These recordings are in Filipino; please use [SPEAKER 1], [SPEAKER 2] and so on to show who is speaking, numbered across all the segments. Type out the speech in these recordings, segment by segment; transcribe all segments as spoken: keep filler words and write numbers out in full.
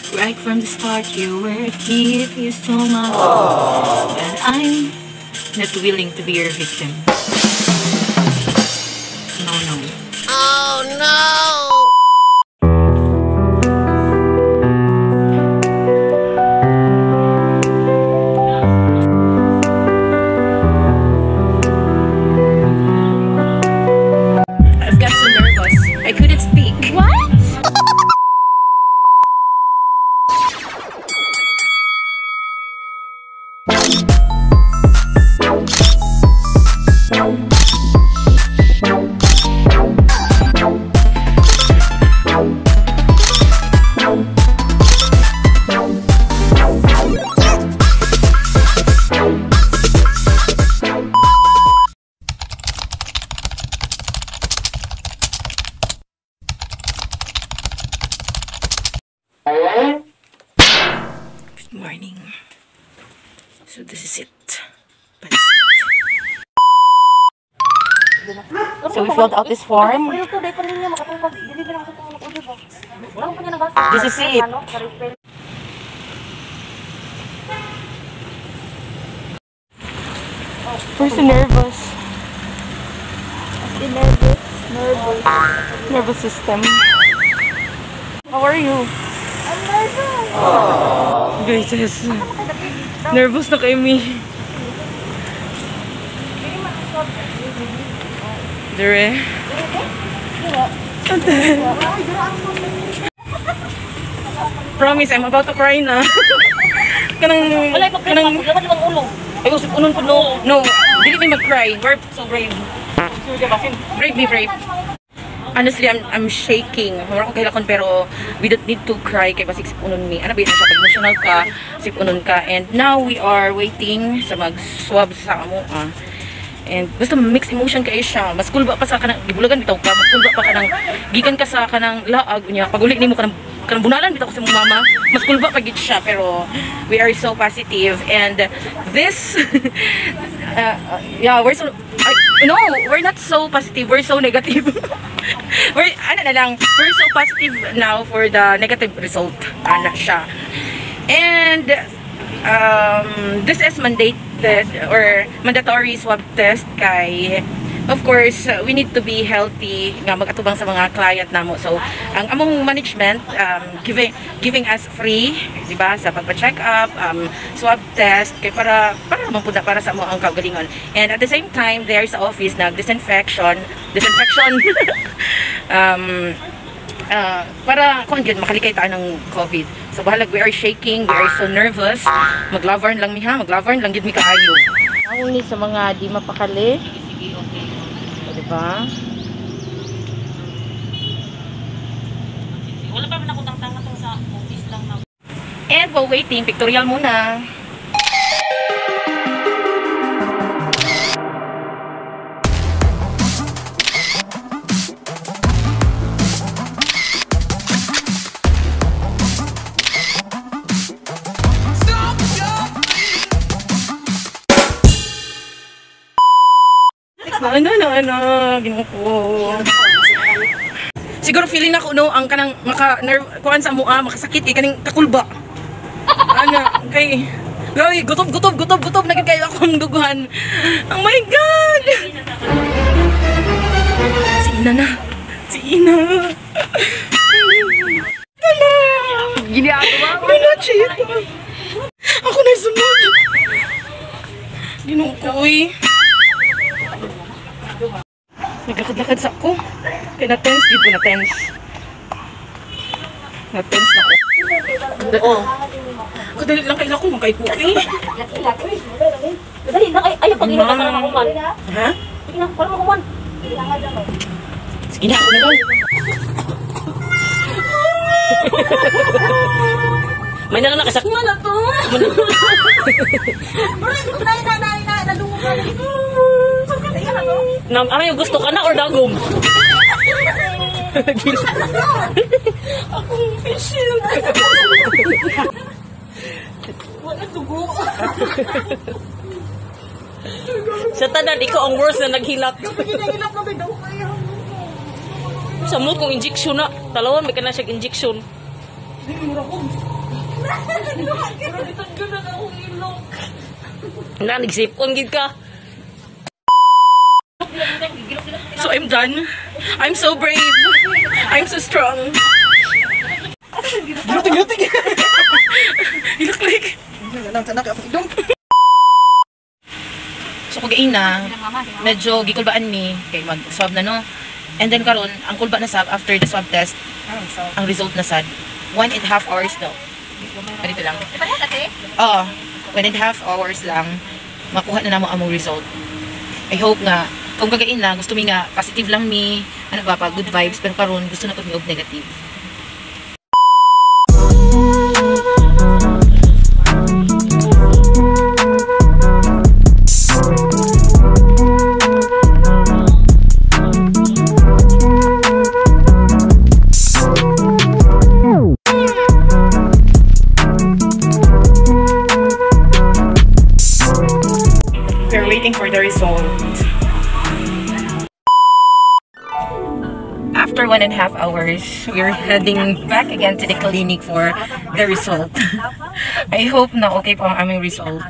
[SPEAKER 1] Right from the start, you were a thief, you stole my heart. And I'm not willing to be your victim. No, no.
[SPEAKER 2] Oh, no!
[SPEAKER 1] I've got so nervous. I couldn't speak.
[SPEAKER 2] What?
[SPEAKER 1] Good morning. So this is it. So we filled out this form. This is it. We're so nervous.
[SPEAKER 3] Nervous, nervous.
[SPEAKER 1] Nervous system. How are you?
[SPEAKER 3] I'm nervous.
[SPEAKER 1] Guys, nervous na kayo, mi. Dere. Promise, I'm about to cry na. Kanang, kanang, ay, usip unon po, no. No, dili may mag-cry. We're so brave. Brave me, brave. Honestly, I'm I'm shaking. Wala ko kailakon pero we don't need to cry kay basig sipunon mi. Ano ba yun siya? Pag emotional ka, sipunon ka. And now we are waiting sa mag-swab sa amo. Ah. And basta mixed emotion kayo siya. Mas cool ba pa sa kanang gibulagan bitaw ka? Mas cool ba pa kanang gikan ka sa kanang laag niya. Pag uli nimo kanang kanang bunalan bitaw ko sa mong mama. Mas cool ba pag gid siya pero we are so positive and this uh, uh, yeah, we're so I, no, we're not so positive. We're so negative. We're, ano na lang, we're so positive now for the negative result. Ano siya. And, um, this is mandated or mandatory swab test kay, of course, we need to be healthy nga mag-atubang sa mga client namo. So, ang among management, um, giving giving us free, di ba, sa pagpa-check up, um, swab test, kay para, para naman po na para sa mo ang kagalingon. And at the same time, there's office na disinfection, disinfection, um, uh, para kung yun, makalikay tayo ng COVID. So, bahalag, we are shaking, we are so nervous. Maglavarn lang mi ha, maglavarn lang yun mi kaayo. Nauni sa mga di mapakali. O, diba?
[SPEAKER 4] Wala pa man ako tangtanga tong sa office lang na.
[SPEAKER 1] And while waiting, pictorial muna. Na ano na ano, ginuko. Siguro feeling na ko no ang kanang maka nerve kuan sa mua makasakit eh kaning kakulba. Ana kay gawi gutob gutob gutob gutob naging kayo akong duguhan. Oh my god. Si Ina na. Si Ina. Tala. Gini ako ba? Wala chita. Ako na sunod. Ginukoy. Naglakad-lakad sa ako. Kaya na-tense, di ko na-tense. Na-tense na ko. Oo. Kadali lang kaila ko, magkay-cookie.
[SPEAKER 4] Dali na, ayaw pag ina ka para makuman.
[SPEAKER 1] Ha?
[SPEAKER 4] Sige na, para makuman.
[SPEAKER 1] Sige na, ako na lang.
[SPEAKER 4] May nalang nakasakit.
[SPEAKER 3] Wala to. Bro, ko na na na na nadungo ka.
[SPEAKER 4] Nam, ano yung gusto ka na or dagom?
[SPEAKER 3] Akong fishing. Wala dugo.
[SPEAKER 4] Sa tanan, ikaw ang worst na naghilak.
[SPEAKER 3] Ginagilap na daw kayo.
[SPEAKER 4] Sa mo kung injection na. Talawan, may ka na siya injection. Wala, nagsipon gid ka.
[SPEAKER 1] So I'm done. I'm so brave. I'm so strong.
[SPEAKER 3] Giluting, giluting.
[SPEAKER 1] You look like... So kagain na, medyo gikulbaan mi kay mag-swab na no. And then karon ang kulba na sab after the swab test, ang result na sad. One and a half hours daw. Ganito lang. Oo, one and a half hours lang makuha na namo among result. I hope nga kung kagain na gusto mi nga positive lang mi, ano ba pa, good vibes, pero karon gusto na ko mi og negative. We're waiting for the result. After one and a half hours, we're heading back again to the clinic for the result. I hope na okay po ang aming result.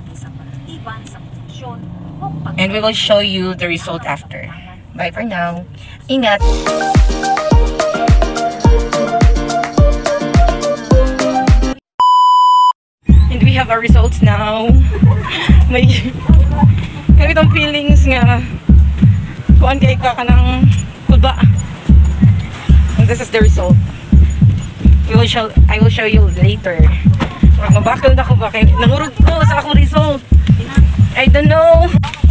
[SPEAKER 1] And we will show you the result after. Bye for now. Ingat! And we have our results now. May kami itong feelings nga kuan kay ka ka ng kulba. And this is the result. We will show, I will show you later. Mabakal na ko ba kay nangurog ko sa akong result. I don't know.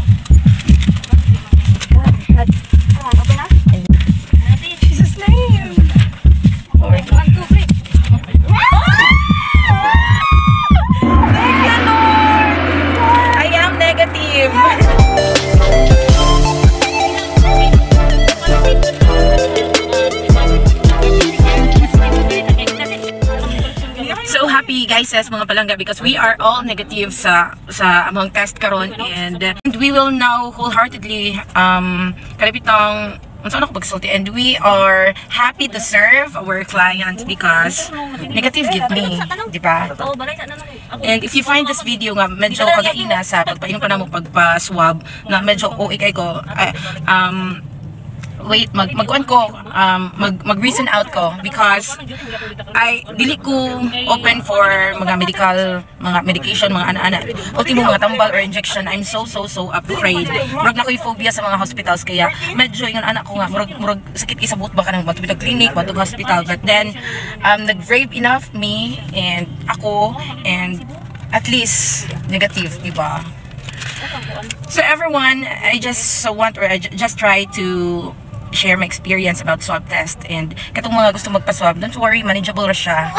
[SPEAKER 1] Jesus name. Oh my God. Negative. So happy guys as mga palangga because we are all negative sa sa among test karon, and, and we will now wholeheartedly um kalipitang saan ako pagsulti, and we are happy to serve our clients because negative gid me, di ba? And if you find this video nga medyo kagaina sa pagpainom pa namo pagpa-swab na medyo O A kay ko, uh, um wait, mag magkuan ko, um mag mag reason out ko because I dili ko open for mga medical, mga medication, mga ana-ana. Ultimo mga tambal or injection. I'm so so so afraid. Murag na ko'y phobia sa mga hospitals kaya medyo yung anak ko nga murag murag sakit isabot ba kanang matubig clinic, matug hospital. But then um nag-brave enough me and ako, and at least negative, di ba? So everyone, I just want or I just try to share my experience about swab test, and katong mga gusto magpa-swab, don't worry, manageable ra siya.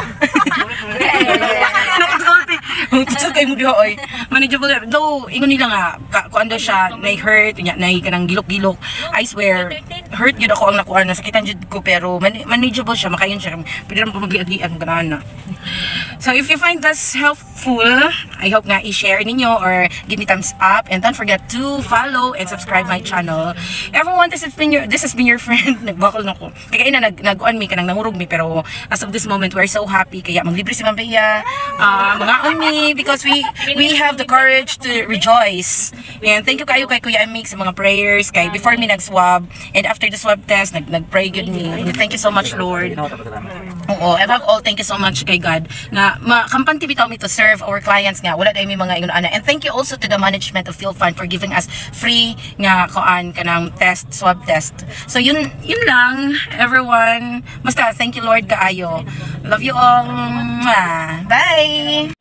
[SPEAKER 1] Nakasulti. Tutsul kayo mo diha, oy. Manageable ra. Though, ingon nila nga, kung ano siya, na-hurt, na-hurt ka ng gilok-gilok. I swear, hurt yun ako ang nakuha na, sakitan yun ko, pero man manageable siya, makayon siya. Pwede naman pamagli-adlian, ganahan na. So if you find this helpful, I hope nga i-share ninyo or give me thumbs up, and don't forget to follow and subscribe my channel. Everyone, this has been your this has been your friend. Nagbakol na ko. Kaya ina nag nag-on me kanang nangurog mi, pero as of this moment we're so happy kaya manglibre si Mambeya, uh, mga on me because we we have the courage to rejoice. And thank you kayo kay Kuya Amik sa mga prayers kay before me nag-swab and after the swab test nag nag-pray good me. Thank you so much, Lord. Oo, above all, thank you so much kay God nga makampanti bitaw mi to serve our clients nga wala day mi mga ingon ana. And thank you also to the management of PhilFund for giving us free nga kuan kanang test, swab test. So yun yun lang everyone. Basta thank you Lord kaayo. Love you all. Bye.